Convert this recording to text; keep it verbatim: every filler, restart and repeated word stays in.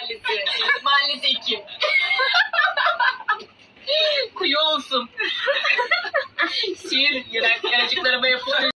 Mahallesi. Mahallesi iki. Kuyu olsun. Şiir, yaratıklarıma yapılan